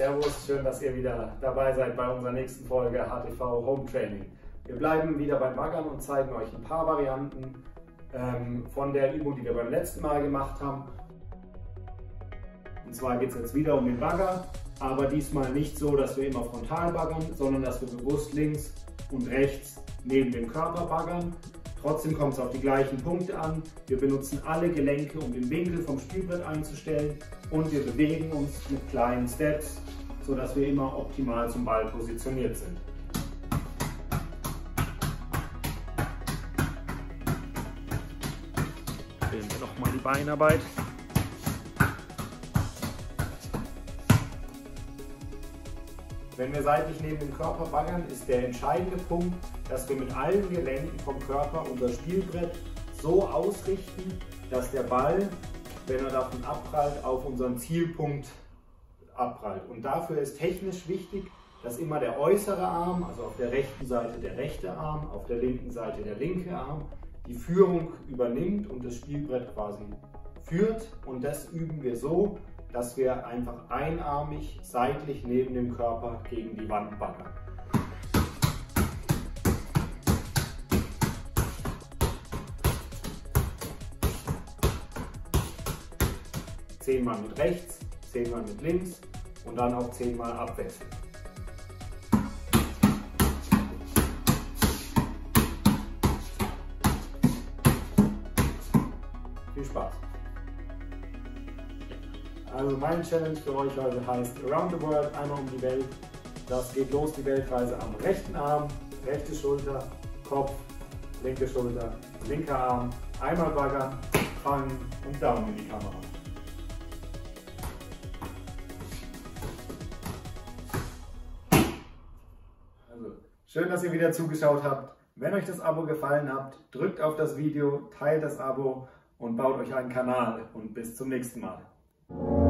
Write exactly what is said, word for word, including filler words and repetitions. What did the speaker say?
Servus, schön, dass ihr wieder dabei seid bei unserer nächsten Folge H T V Home Training. Wir bleiben wieder beim Baggern und zeigen euch ein paar Varianten ähm, von der Übung, die wir beim letzten Mal gemacht haben. Und zwar geht es jetzt wieder um den Bagger, aber diesmal nicht so, dass wir immer frontal baggern, sondern dass wir bewusst links und rechts neben dem Körper baggern. Trotzdem kommt es auf die gleichen Punkte an. Wir benutzen alle Gelenke, um den Winkel vom Spielbrett einzustellen, und wir bewegen uns mit kleinen Steps, sodass wir immer optimal zum Ball positioniert sind. Wählen wir nochmal die Beinarbeit. Wenn wir seitlich neben dem Körper baggern, ist der entscheidende Punkt, dass wir mit allen Gelenken vom Körper unser Spielbrett so ausrichten, dass der Ball, wenn er davon abprallt, auf unseren Zielpunkt abprallt. Und dafür ist technisch wichtig, dass immer der äußere Arm, also auf der rechten Seite der rechte Arm, auf der linken Seite der linke Arm, die Führung übernimmt und das Spielbrett quasi führt. Und das üben wir so, dass wir einfach einarmig seitlich neben dem Körper gegen die Wand baggern. Zehnmal mit rechts, zehnmal mit links und dann auch zehnmal abwechselnd. Viel Spaß! Also meine Challenge für euch heute heißt Around the World, einmal um die Welt. Das geht los, die Weltreise am rechten Arm, rechte Schulter, Kopf, linke Schulter, linker Arm, einmal baggern, fangen und Daumen in die Kamera. Also, schön, dass ihr wieder zugeschaut habt. Wenn euch das Abo gefallen hat, drückt auf das Video, teilt das Abo und baut euch einen Kanal, und bis zum nächsten Mal.